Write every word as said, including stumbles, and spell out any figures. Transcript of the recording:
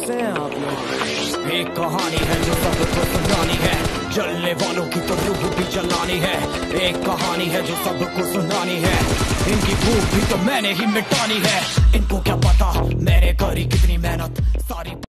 से हैं आप लोग? एक कहानी है जो सबको सुनानी है, जलने वालों की तो रूह भी जलानी है। एक कहानी है जो सबको सुनानी है, इनकी भूख भी तो मैंने ही मिटानी है। इनको क्या पता मैंने करी कितनी मेहनत सारी